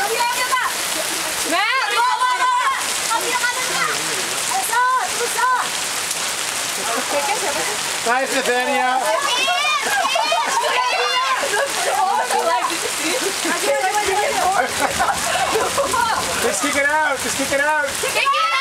Ambil Kak. Mer, bawa. Ambil kanan Kak. Ayo, terus Kak. Oke, siapa sih? Hai Stefania. Just kick it out. Just kick it out. Kick it out.